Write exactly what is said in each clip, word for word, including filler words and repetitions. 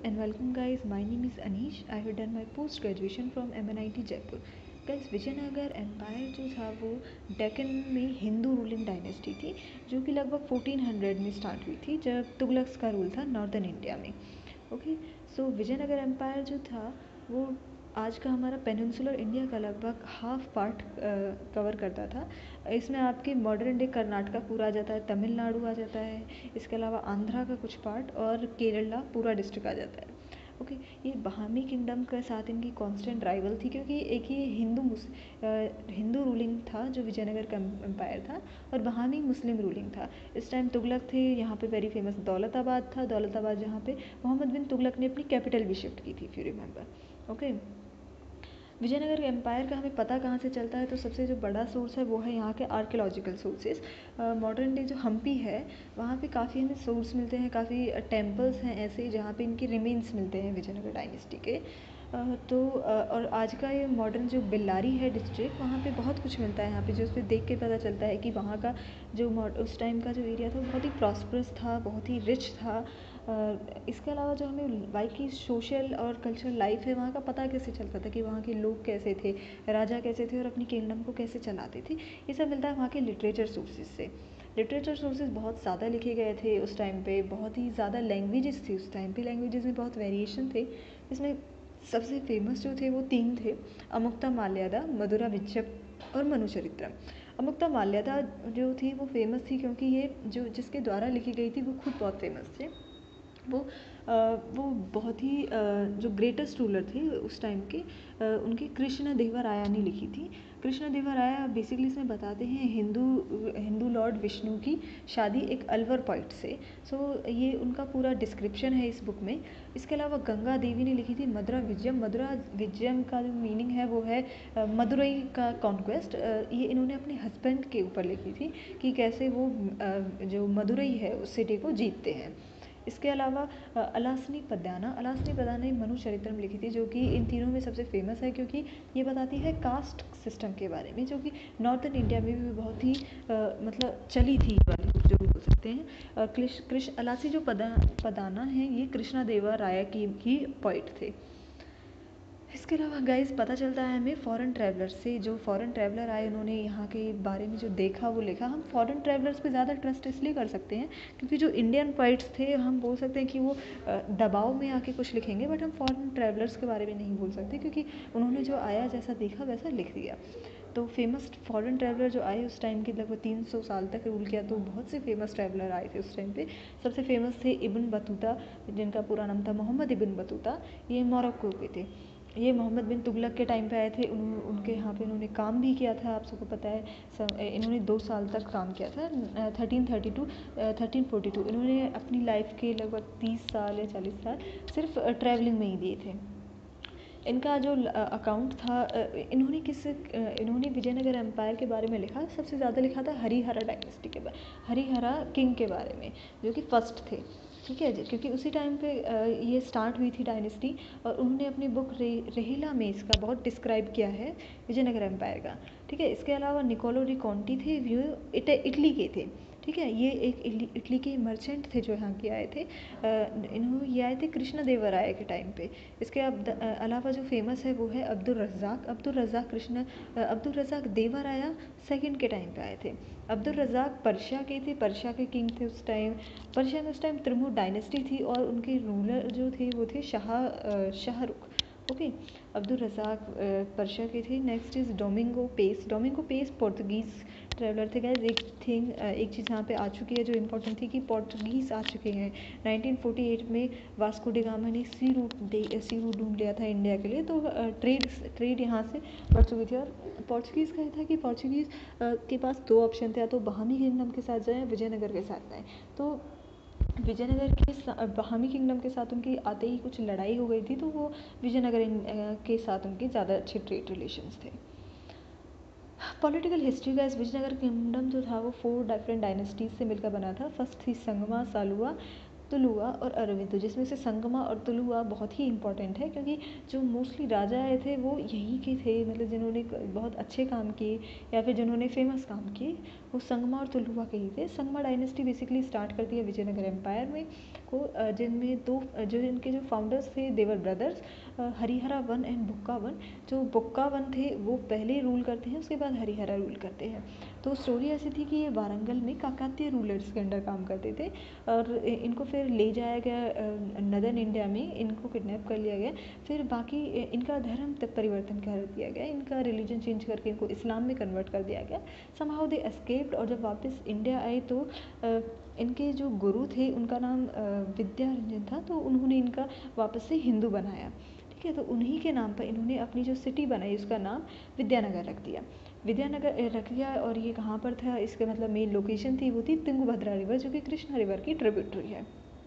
and welcome guys. My name is Anish. I have done my post graduation from M N I T Jaipur. Guys Vijayanagara empire जो था वो डेक्कन में Hindu ruling dynasty थी जो कि लगभग फोर्टीन हंड्रेड में स्टार्ट हुई थी जब तुगलक्स का रूल था नॉर्दर्न इंडिया में. ओके, सो विजयनगर एम्पायर जो था वो आज का हमारा पेनिनसुलर इंडिया का लगभग हाफ पार्ट कवर करता था. इसमें आपके मॉडर्न डे कर्नाटका पूरा आ जाता है, तमिलनाडु आ जाता है, इसके अलावा आंध्रा का कुछ पार्ट और केरला पूरा डिस्ट्रिक्ट आ जाता है. ओके okay, ये बहामी किंगडम के साथ इनकी कांस्टेंट राइवल थी क्योंकि एक ही हिंदू हिंदू रूलिंग था जो विजयनगर का एम्पायर था और बहामी मुस्लिम रूलिंग था. इस टाइम तुगलक थे. यहाँ पे वेरी फेमस दौलताबाद था. दौलताबाद जहाँ पे मोहम्मद बिन तुगलक ने अपनी कैपिटल भी शिफ्ट की थी, if you remember. Okay, Vijayanagara empire का हमें पता कहाँ से चलता है तो सबसे जो बड़ा सोर्स है वो है यहाँ के आर्कियोलॉजिकल सोर्सेज. मॉडर्न डे जो हम्पी है वहाँ पे काफ़ी हमें सोर्स मिलते हैं, काफ़ी टेम्पल्स हैं ऐसे जहाँ पे इनके रिमेन्स मिलते हैं विजयनगर डायनेस्टी के. uh, तो uh, और आज का ये मॉडर्न जो बेल्लारी है डिस्ट्रिक्ट वहाँ पे बहुत कुछ मिलता है. यहाँ पे जो उस पर देख के पता चलता है कि वहाँ का जो उस टाइम का जो एरिया था वो बहुत ही प्रॉस्परस था, बहुत ही रिच था. Uh, इसके अलावा जो हमें वाई की सोशल और कल्चरल लाइफ है वहाँ का पता कैसे चलता था कि वहाँ के लोग कैसे थे, राजा कैसे थे और अपनी किंगडम को कैसे चलाते थे, ये सब मिलता है वहाँ के लिटरेचर सोर्सेज से. लिटरेचर सोर्सेज बहुत ज़्यादा लिखे गए थे उस टाइम पे, बहुत ही ज़्यादा लैंग्वेजेस थी उस टाइम पे. लैंग्वेजेस में बहुत वेरिएशन थे. इसमें सबसे फेमस जो थे वो तीन थे: अमुक्ता माल्यादा, मधुरा विजयम और मनुचरित्रम. अमुक्ता माल्यादा जो थी वो फेमस थी क्योंकि ये जो जिसके द्वारा लिखी गई थी वो खुद बहुत फेमस थे. वो आ, वो बहुत ही आ, जो ग्रेटेस्ट रूलर थे उस टाइम के, आ, उनकी कृष्ण देवराया ने लिखी थी. कृष्ण देवराया बेसिकली इसमें बताते हैं हिंदू हिंदू लॉर्ड विष्णु की शादी एक अलवर पॉइंट से. सो so, ये उनका पूरा डिस्क्रिप्शन है इस बुक में. इसके अलावा गंगा देवी ने लिखी थी मधुरा विजयम. मधुरा विजयम का जो मीनिंग है वो है मदुरई का कॉन्क्वेस्ट. ये इन्होंने अपने हस्बैंड के ऊपर लिखी थी कि कैसे वो जो मदुरई है उस सिटी को जीतते हैं. इसके अलावा अलासनी पद्याना अलासनी पद्याना ने मनुचरित्रम लिखी थी जो कि इन तीनों में सबसे फेमस है क्योंकि ये बताती है कास्ट सिस्टम के बारे में जो कि नॉर्थन इंडिया में भी बहुत ही आ, मतलब चली थी वाली जो बोल सकते हैं. कृष्ण अलासी जो पदा पदाना है ये कृष्णा देवा राय की ही पोइट थे. इसके अलावा गाइस पता चलता है हमें फॉरेन ट्रैवलर्स से. जो फॉरेन ट्रैवलर आए उन्होंने यहाँ के बारे में जो देखा वो लिखा. हम फॉरेन ट्रैवलर्स पे ज़्यादा ट्रस्ट इसलिए कर सकते हैं क्योंकि जो इंडियन पोइट्स थे हम बोल सकते हैं कि वो दबाव में आके कुछ लिखेंगे, बट हम फॉरेन ट्रैवलर्स के बारे में नहीं बोल सकते क्योंकि उन्होंने जो आया जैसा देखा वैसा लिख दिया. तो फेमस फॉरेन ट्रैवलर जो आए उस टाइम के लगभग तीन सौ साल तक रूल किया तो बहुत से फेमस ट्रैवलर आए थे उस टाइम पे. सबसे फेमस थे इब्न बतूता जिनका पूरा नाम था मोहम्मद इब्न बतूता. ये मोरक्को के थे. ये मोहम्मद बिन तुगलक के टाइम पे आए थे. उन, उनके यहाँ पे इन्होंने काम भी किया था, आप सबको पता है. सब इन्होंने दो साल तक काम किया था. Thirteen thirty to thirteen forty two इन्होंने अपनी लाइफ के लगभग तीस साल या चालीस साल सिर्फ ट्रैवलिंग में ही दिए थे. इनका जो अकाउंट था, इन्होंने किस इन्होंने विजयनगर एम्पायर के बारे में लिखा. सबसे ज़्यादा लिखा था हरिहरा डायनेस्टी के बारे हरिहरा किंग के बारे में जो कि फर्स्ट थे. ठीक है, क्योंकि उसी टाइम पे ये स्टार्ट हुई थी डायनेस्टी और उन्होंने अपनी बुक रे रेहिला में इसका बहुत डिस्क्राइब किया है विजयनगर एम्पायर का. ठीक है, इसके अलावा निकोलो रिकॉन्टी थे, वो इट, इटली के थे. ठीक है, ये एक इटली के मर्चेंट थे जो यहाँ के आए थे. इन्होंने ये आए थे कृष्ण देवराय के टाइम पे. इसके अलावा जो फेमस है वो है अब्दुल रज़ाक. अब्दुल रज़ाक कृष्ण अब्दुल रज़ाक देवराया सेकंड के टाइम पे आए थे. अब्दुल रज़ाक पर्शिया के थे, पर्शिया के किंग थे उस टाइम. पर्शिया में उस टाइम त्रिमुर डायनेस्टी थी और उनके रूलर जो थे वो थे Shah Shahrukh. Okay, Abdul Razzaq Persia के थे. Next is Domingo Paes. Domingo Paes Portuguese traveller थे. गाइस एक थिंग एक चीज़ यहाँ पे आ चुकी है जो इम्पोर्टेंट थी कि पोर्तुगीज़ आ चुके हैं. नाइनटीन फोर्टी एट में वास्को डी गामा ने सी रूट सी रूट ढूंढ लिया था इंडिया के लिए, तो ट्रेड ट्रेड यहाँ से बढ़ चुकी थी. और पोर्चुगीज़ का ये था कि पोर्चुगीज़ के पास दो ऑप्शन थे, या तो बहामी किंगडम के साथ जाएँ, विजयनगर के साथ जाएँ. तो विजयनगर के बहामी किंगडम के साथ उनकी आते ही कुछ लड़ाई हो गई थी तो वो विजयनगर के साथ उनके ज़्यादा अच्छे ट्रेड रिलेशंस थे. पॉलिटिकल हिस्ट्री का इस विजयनगर किंगडम जो था वो फोर डिफरेंट डायनेस्टीज़ से मिलकर बना था. फर्स्ट थी संगमा सालुआ. तुलुवा और अरविंदो, जिसमें से संगमा और तुलुवा बहुत ही इंपॉर्टेंट है क्योंकि जो मोस्टली राजा आए थे वो यहीं के थे, मतलब जिन्होंने बहुत अच्छे काम किए या फिर जिन्होंने फेमस काम किए वो संगमा और तुलुवा के ही थे। संगमा डायनेस्टी बेसिकली स्टार्ट करती है विजयनगर एम्पायर में को, जिनमें दो जो इनके जो फाउंडर्स थे देवर brothers, Harihara one and Bukka one. जो बुक्का वन थे वो पहले रूल करते हैं, उसके बाद हरिहरा रूल करते हैं। तो स्टोरी ऐसी थी कि ये वारंगल में काकातीय रूलर्स के अंडर काम करते थे और इनको फिर ले जाया गया नदर्न इंडिया में, इनको किडनैप कर लिया गया, फिर बाकी इनका धर्म तक परिवर्तन कर दिया गया, इनका रिलीजन चेंज करके इनको इस्लाम में कन्वर्ट कर दिया गया। समहाउ दे एस्केप्ड, और जब वापस इंडिया आए तो इनके जो गुरु थे उनका नाम विद्यारंजन था, तो उन्होंने इनका वापस से हिंदू बनाया। ठीक है, तो उन्हीं के नाम पर इन्होंने अपनी जो सिटी बनाई उसका नाम विद्यानगर रख दिया विद्यानगर रख दिया और ये कहाँ पर था, इसका मतलब मेन लोकेशन थी वो थी तुंगभद्रा रिवर, जो कि कृष्णा रिवर की ट्रिब्यूटरी है।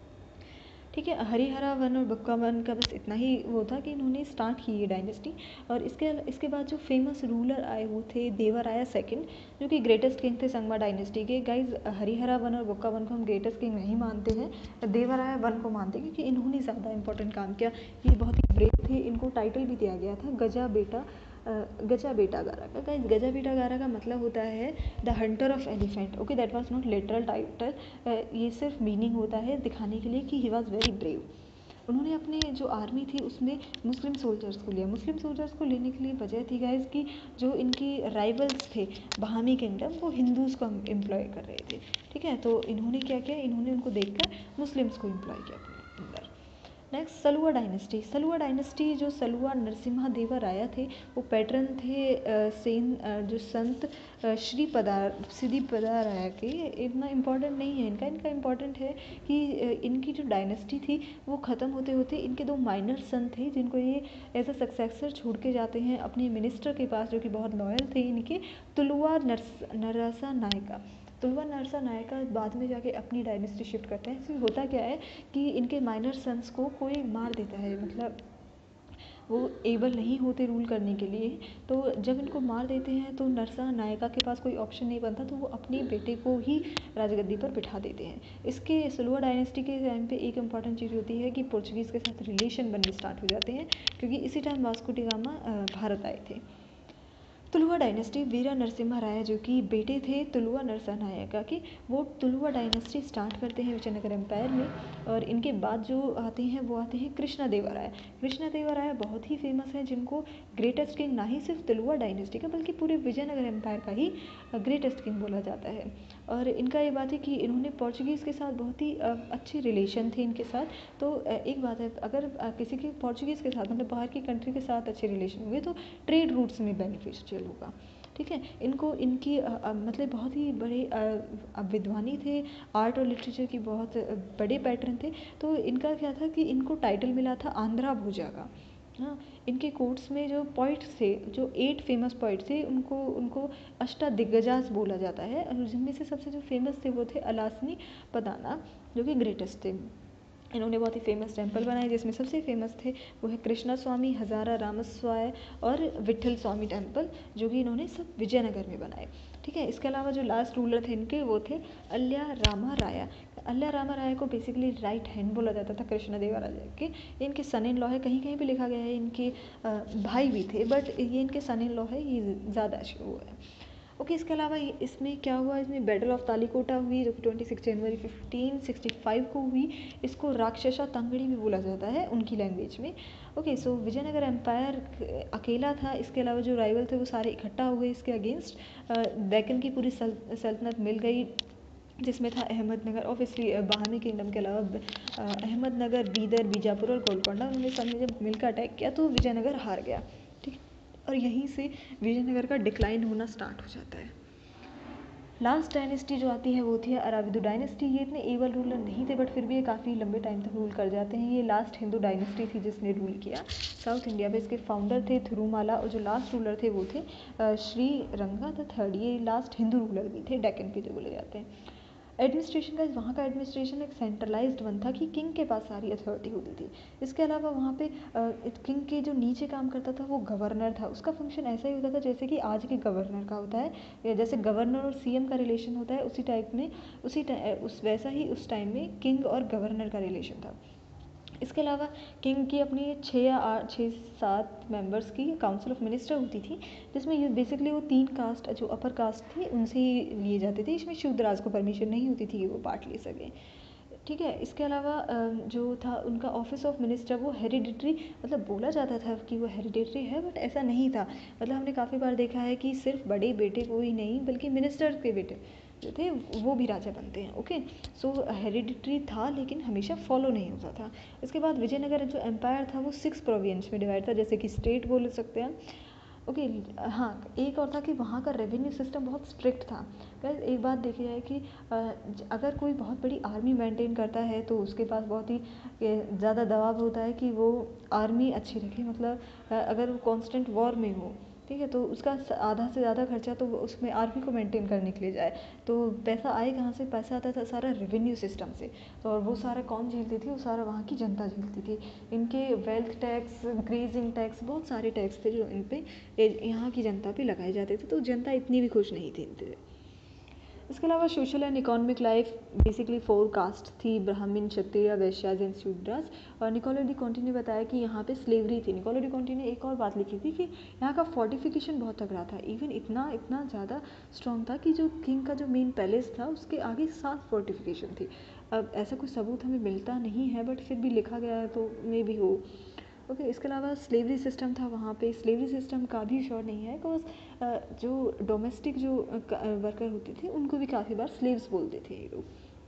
ठीक है, हरिहरा वन और बुक्का वन का बस इतना ही वो था कि इन्होंने स्टार्ट की ये डायनेस्टी। और इसके इसके बाद जो फेमस रूलर आए वो थे देवराया सेकंड, जो कि ग्रेटेस्ट किंग थे संगमा डायनेस्टी के। गाइज, हरिहरा वन और बुक्का वन को हम ग्रेटेस्ट किंग नहीं मानते हैं, देवराया वन को मानते हैं क्योंकि इन्होंने ज़्यादा इंपॉर्टेंट काम किया। ये बहुत ही ब्रेव थे, इनको टाइटल भी दिया गया था गजा बेटा गजा बेटागारा का। गाइज, गजा बेटागारा का मतलब होता है the hunter of elephant. Okay, that was not literal title, ये सिर्फ मीनिंग होता है दिखाने के लिए कि ही वाज वेरी ब्रेव। उन्होंने अपने जो आर्मी थी उसमें मुस्लिम सोल्जर्स को लिया। मुस्लिम सोल्जर्स को लेने के लिए वजह थी गाइज कि जो इनकी राइवल्स थे बहामी किंगडम, वो हिंदूज़ को एम्प्लॉय कर रहे थे। ठीक है, तो इन्होंने क्या किया, इन्होंने उनको देखकर मुस्लिम्स को एम्प्लॉय किया अपने अंदर। Next, Saluva dynasty. Saluva dynasty जो सलुआ नरसिम्हा देवा राया थे वो पैटर्न थे आ, सेन आ, जो संत श्री पदार श्री पदा राया के। इतना इम्पॉर्टेंट नहीं है इनका इनका इम्पॉर्टेंट है कि इनकी जो डायनेस्टी थी वो ख़त्म होते होते इनके दो माइनर सन थे जिनको ये एज अ सक्सेसर छोड़ के जाते हैं अपने मिनिस्टर के पास, जो कि बहुत लॉयल थे इनके, तुलुआ नरस नरसा नायका। तुलुआ नरसा नायका बाद में जाके अपनी डायनेस्टी शिफ्ट करते हैं। इसमें होता क्या है कि इनके माइनर सन्स को कोई मार देता है, मतलब वो एबल नहीं होते रूल करने के लिए, तो जब इनको मार देते हैं तो नरसा नायका के पास कोई ऑप्शन नहीं बनता, तो वो अपने बेटे को ही राजगद्दी पर बिठा देते हैं। इसके सलुआ डायनेस्टी के टाइम पे एक इम्पॉर्टेंट चीज़ होती है कि पोर्चुगीज़ के साथ रिलेशन बनने स्टार्ट हो जाते हैं, क्योंकि इसी time Vasco da Gama Bharat आए थे। तुलुआ डायनेस्टी, वीरा नरसिम्हा राय जो कि बेटे थे तुलुआ नरसा नायका के, वो तुलुआ डायनेस्टी स्टार्ट करते हैं विजयनगर एम्पायर में। और इनके बाद जो आते हैं वो आते हैं कृष्णा देवा राय। कृष्णा देवा राय बहुत ही फेमस है, जिनको ग्रेटेस्ट किंग ना ही सिर्फ तुलुआ डायनेस्टी का बल्कि पूरे विजयनगर एम्पायर का ही ग्रेटेस्ट किंग बोला जाता है। और इनका ये बात है कि इन्होंने पोर्चुगीज़ के साथ बहुत ही अच्छे रिलेशन थे इनके साथ। तो एक बात है, अगर किसी के पोर्चुगीज़ के साथ मतलब बाहर की कंट्री के साथ अच्छे रिलेशन हुए तो ट्रेड रूट्स में बेनिफिशियल होगा। ठीक है, इनको इनकी आ, आ, मतलब बहुत ही बड़े विद्वानी थे, आर्ट और लिटरेचर की बहुत बड़े पैटर्न थे। तो इनका क्या था कि इनको टाइटल मिला था आंध्रा भुजा का। हाँ, इनके कोर्ट्स में जो पॉइट्स थे, जो एट फेमस पॉइट्स थे, उनको उनको अष्टादिग्गजास बोला जाता है, और जिनमें से सबसे जो फेमस थे वो थे अलासनी पदाना, जो कि ग्रेटेस्ट थे। इन्होंने बहुत ही फेमस टेम्पल बनाए, जिसमें सबसे फेमस थे वो है कृष्णा स्वामी, हज़ारा रामस्वाय और विट्ठल स्वामी टेम्पल, जो कि इन्होंने सब विजयनगर में बनाए। ठीक है, इसके अलावा जो लास्ट रूलर थे इनके वो थे अल्ल्या रामा राया। अल्ल्या रामा राया को बेसिकली राइट हैंड बोला जाता था कृष्णा देवा राया के। इनके सन इन लॉ है, कहीं कहीं पे लिखा गया है इनके भाई भी थे, बट ये इनके सन इन लॉ है, ये ज़्यादा वो है। ओके, इसके अलावा इसमें क्या हुआ, इसमें बैटल ऑफ तालीकोटा हुई जो कि छब्बीस जनवरी फिफ्टीन सिक्सटी फाइव को हुई। इसको राक्षसा तंगड़ी भी बोला जाता है उनकी लैंग्वेज में। ओके, सो विजयनगर एम्पायर अकेला था, इसके अलावा जो राइवल थे वो सारे इकट्ठा हो गए इसके अगेंस्ट। डेक्कन की पूरी सल्तनत मिल गई, जिसमें था अहमदनगर, ऑब्वियसली बहामी किंगडम के अलावा अहमदनगर, बीदर, बीजापुर और गोलकोंडा। उन्होंने सब ने जब मिलकर अटैक किया तो विजयनगर हार गया। ठीक, और यहीं से विजयनगर का डिक्लाइन होना स्टार्ट हो जाता है। लास्ट डायनेस्टी जो आती है वो थी अराविदु डायनेस्टी। ये इतने एबल रूलर नहीं थे, बट फिर भी ये काफ़ी लंबे टाइम तक रूल कर जाते हैं। ये लास्ट हिंदू डायनेस्टी थी जिसने रूल किया साउथ इंडिया में। इसके फाउंडर थे थिरुमाला, और जो लास्ट रूलर थे वो थे श्री रंगा द थर्ड। ये लास्ट हिंदू रूलर भी थे, डेक्कन पे जो बोले जाते हैं। एडमिनिस्ट्रेशन का वहाँ का एडमिनिस्ट्रेशन एक सेंट्रलाइज्ड वन था कि किंग के पास सारी अथॉरिटी होती थी। इसके अलावा वहाँ पे किंग के जो नीचे काम करता था वो गवर्नर था। उसका फंक्शन ऐसा ही होता था जैसे कि आज के गवर्नर का होता है, या जैसे गवर्नर और सीएम का रिलेशन होता है उसी टाइप में, उसी उस वैसा ही उस टाइम में किंग और गवर्नर का रिलेशन था। इसके अलावा किंग की अपनी छः या आठ छः सात मेंबर्स की काउंसिल ऑफ मिनिस्टर होती थी, जिसमें ये बेसिकली वो तीन कास्ट जो अपर कास्ट थी उनसे ही लिए जाते थे। इसमें शूद्राज को परमिशन नहीं होती थी कि वो पार्ट ले सकें, ठीक है। इसके अलावा जो था उनका ऑफिस ऑफ मिनिस्टर वो हेरिडिटरी, मतलब बोला जाता था कि वो हेरिडिटरी है, बट ऐसा नहीं था। मतलब हमने काफ़ी बार देखा है कि सिर्फ बड़े बेटे को ही नहीं बल्कि मिनिस्टर के बेटे जो थे वो भी राजा बनते हैं। ओके, सो हेरिडिटरी था लेकिन हमेशा फॉलो नहीं होता था। इसके बाद विजयनगर जो एम्पायर था वो सिक्स प्रोविंस में डिवाइड था, जैसे कि स्टेट बोल सकते हैं। ओके okay, हाँ, एक और था कि वहाँ का रेवेन्यू सिस्टम बहुत स्ट्रिक्ट था। गाइस एक बात देखी जाए कि अगर कोई बहुत बड़ी आर्मी मेंटेन करता है तो उसके पास बहुत ही ज़्यादा दबाव होता है कि वो आर्मी अच्छी रखे, मतलब अगर वो कांस्टेंट वॉर में हो, ठीक है, तो उसका आधा से ज़्यादा खर्चा तो उसमें आर्मी को मेंटेन करने के लिए जाए, तो पैसा आए कहाँ से? पैसा आता था सारा रेवेन्यू सिस्टम से। तो और वो सारा कौन झेलती थी? वो सारा वहाँ की जनता झेलती थी। इनके वेल्थ टैक्स, ग्रेजिंग टैक्स, बहुत सारे टैक्स थे जो इन पे यहाँ की जनता पे लगाए जाते थे, तो जनता इतनी भी खुश नहीं थी इनसे। इसके अलावा social and economic life basically four caste थी, ब्राह्मण, क्षत्रिय, वैश्याज एंड शूद्रास। और निकोलो डी कॉन्टी ने बताया कि यहाँ पे स्लेवरी थी। निकोलो डी कॉन्टी ने एक और बात लिखी थी कि यहाँ का फोर्टिफिकेशन बहुत तगड़ा था, इवन इतना इतना ज़्यादा स्ट्रॉन्ग था कि जो किंग का जो मेन पैलेस था उसके आगे सात फोर्टिफिकेशन थी। अब ऐसा कोई सबूत हमें मिलता नहीं है, बट फिर भी लिखा गया है तो मे भी हो। ओके okay, इसके अलावा स्लेवरी सिस्टम था वहाँ पे। स्लेवरी सिस्टम का भी श्योर नहीं है, बिकॉज जो डोमेस्टिक जो वर्कर होते थे उनको भी काफ़ी बार स्लेव्स बोलते थे ये लोग।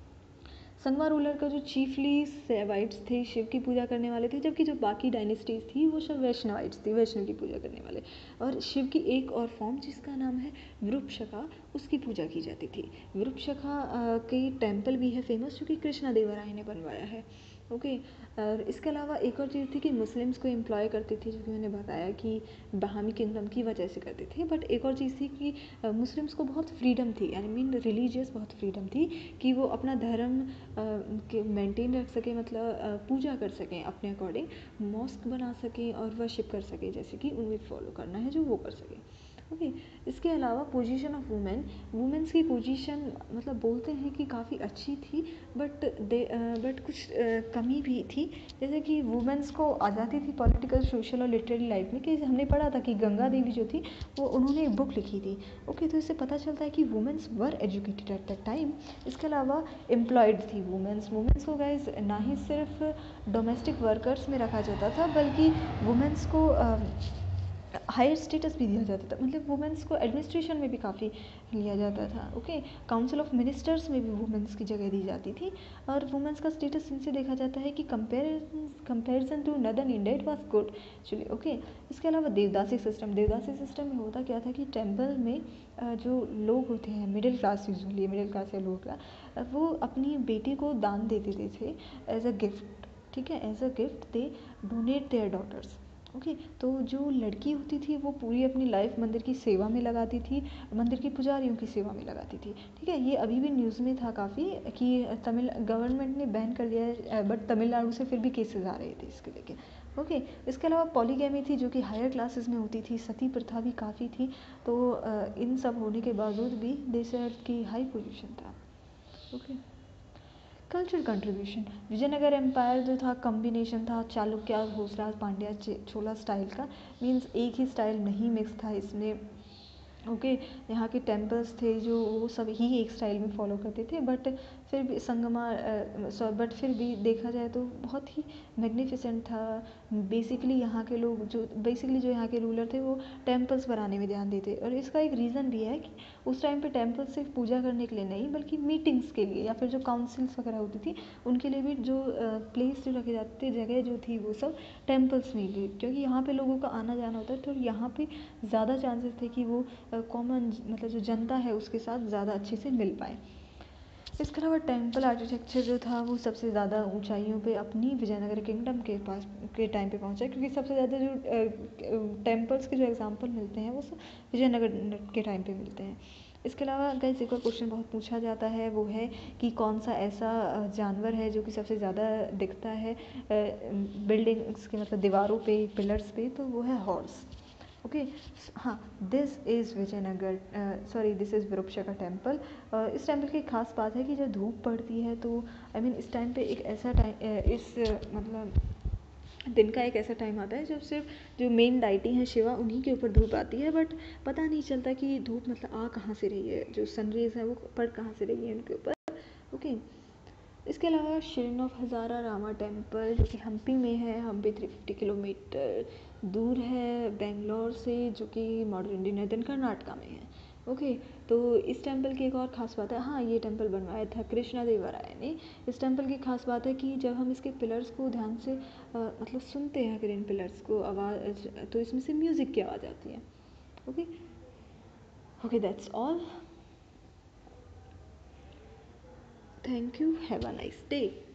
संगमा रूलर का जो चीफली सेवाइट्स थे, शिव की पूजा करने वाले थे, जबकि जो बाकी डायनेस्टीज थी वो सब वैष्णवाइट्स थी, वैष्णव की पूजा करने वाले। और शिव की एक और फॉर्म जिसका नाम है विरूपशका, उसकी पूजा की जाती थी। विरूपशका की टेम्पल भी है फेमस, जो कि कृष्णा देवराय ने बनवाया है। ओके okay, और इसके अलावा एक और चीज़ थी कि मुस्लिम्स को एम्प्लॉय करती थी, जो कि मैंने बताया कि बहामी किंगडम की वजह से करते थे। बट एक और चीज़ थी कि मुस्लिम्स को बहुत फ्रीडम थी, यानी मीन रिलीजियस बहुत फ्रीडम थी कि वो अपना धर्म के मेंटेन रख सकें, मतलब पूजा कर सकें अपने अकॉर्डिंग, मॉस्क बना सकें और वर्शिप कर सकें, जैसे कि उन्हें फॉलो करना है जो वो कर सकें। Okay okay. इसके अलावा पोजीशन ऑफ वुमेन, वुमेन्स की पोजीशन मतलब बोलते हैं कि काफ़ी अच्छी थी, बट दे बट कुछ uh, कमी भी थी, जैसे कि वुमेन्स को आज़ादी थी पॉलिटिकल, सोशल और लिटरेरी लाइफ में। कि हमने पढ़ा था कि गंगा देवी जो थी वो उन्होंने एक बुक लिखी थी। ओके okay, तो इससे पता चलता है कि women were educated at that time. इसके अलावा एम्प्लॉयड थी वुमेन्स। वुमेन्स को गाइज ना ही सिर्फ डोमेस्टिक वर्कर्स में रखा जाता था, बल्कि वुमेन्स को uh, हायर स्टेटस भी दिया जाता था, मतलब वुमेन्स को एडमिनिस्ट्रेशन में भी काफ़ी लिया जाता था। ओके, काउंसिल ऑफ मिनिस्टर्स में भी वुमेन्स की जगह दी जाती थी। और वुमेन्स का स्टेटस इनसे देखा जाता है कि comparison comparison to northern India it was good actually. Okay, इसके अलावा देवदासी सिस्टम, देवदासी सिस्टम में होता क्या था कि टेम्पल में जो लोग होते हैं middle class, usually middle class या लोअर क्लास, वो अपनी बेटी को दान दे देते थे एज अ गिफ्ट, ठीक है, as a gift they donate their daughters. Okay okay, तो जो लड़की होती थी वो पूरी अपनी लाइफ मंदिर की सेवा में लगाती थी, मंदिर की पुजारियों की सेवा में लगाती थी, ठीक है। ये अभी भी न्यूज़ में था काफ़ी कि तमिल गवर्नमेंट ने बैन कर दिया है, बट तमिलनाडु से फिर भी केसेस आ रहे थे इसके लेके। ओके okay, इसके अलावा पॉलीगैमी थी जो कि हायर क्लासेस में होती थी, सती प्रथा भी काफ़ी थी। तो इन सब होने के बावजूद भी देश की हाई पोजीशन था। Okay okay. Culture contribution, Vijayanagara empire जो था कम्बिनेशन था चालुक्य, होसराज, पांड्या, चोला स्टाइल का। मींस एक ही स्टाइल नहीं मिक्स था इसमें। ओके okay, यहाँ के टेम्पल्स थे जो वो सब ही एक स्टाइल में फॉलो करते थे, बट फिर भी संगमा सॉ बट फिर भी देखा जाए तो बहुत ही मैग्निफिसेंट था। बेसिकली यहाँ के लोग जो बेसिकली जो यहाँ के रूलर थे वो टेम्पल्स बनाने में ध्यान देते। और इसका एक रीज़न भी है कि उस टाइम पे टेम्पल्स सिर्फ पूजा करने के लिए नहीं, बल्कि मीटिंग्स के लिए या फिर जो काउंसिल्स वगैरह होती थी उनके लिए भी जो प्लेस जो रखे जाते थे, जगह जो थी वो सब टेम्पल्स में ही, क्योंकि यहाँ पे लोगों का आना जाना होता है, तो यहाँ पे ज़्यादा चांसेस थे कि वो कॉमन मतलब जो जनता है उसके साथ ज़्यादा अच्छे से मिल पाए। इसके अलावा टेम्पल आर्किटेक्चर जो था वो सबसे ज़्यादा ऊंचाइयों पे अपनी विजयनगर किंगडम के पास के टाइम पे पहुंचा, क्योंकि सबसे ज़्यादा जो टेम्पल्स के जो एग्जांपल मिलते हैं वो सब विजयनगर के टाइम पे मिलते हैं। इसके अलावा गाइस एक और क्वेश्चन बहुत पूछा जाता है, वो है कि कौन सा ऐसा जानवर है जो कि सबसे ज़्यादा दिखता है बिल्डिंग्स के मतलब दीवारों पे, पिलर्स पे, तो वो है हॉर्स। ओके हाँ, this is Vijayanagara, sorry this is विरूपाक्षका टेम्पल। इस टेम्पल की खास बात है कि जब धूप पड़ती है तो आई I मीन mean, इस टाइम पे एक ऐसा टाइम, इस मतलब दिन का एक ऐसा टाइम आता है जब सिर्फ जो मेन डाइटी है शिवा, उन्हीं के ऊपर धूप आती है, बट पता नहीं चलता कि धूप मतलब आ कहाँ से रही है, जो सनरेज है वो पड़ कहाँ से रही है उनके ऊपर। ओके इसके अलावा shrine of Hazara Rama temple जो कि हम्पी में है, हम्पी थ्री फिफ्टी किलोमीटर दूर है बेंगलोर से, जो कि मॉडर्न इंडिया नदन कर्नाटका में है। ओके तो इस टेम्पल की एक और ख़ास बात है, हाँ ये टेम्पल बनवाया था कृष्णा देव राय ने। इस टेम्पल की खास बात है कि जब हम इसके पिलर्स को ध्यान से आ, मतलब सुनते हैं अगर इन पिलर्स को आवाज़, तो इसमें से म्यूज़िक की आवाज़ आती है। Okay okay that's all, thank you, have a nice day.